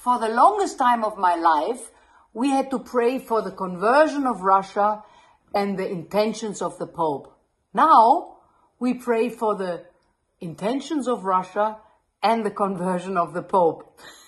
for the longest time of my life, we had to pray for the conversion of Russia and the intentions of the Pope. Now, we pray for the intentions of Russia and the conversion of the Pope.